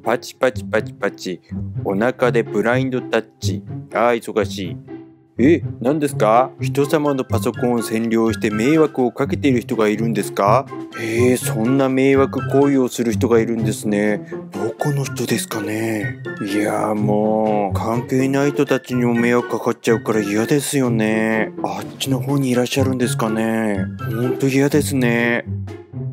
パチパチパチパチ。お腹でブラインドタッチ。忙しい。何ですか？人様のパソコンを占領して迷惑をかけている人がいるんですか？そんな迷惑行為をする人がいるんですね。どこの人ですかね？いやーもう、関係ない人たちにも迷惑かかっちゃうから嫌ですよね。あっちの方にいらっしゃるんですかね？ほんと嫌ですね。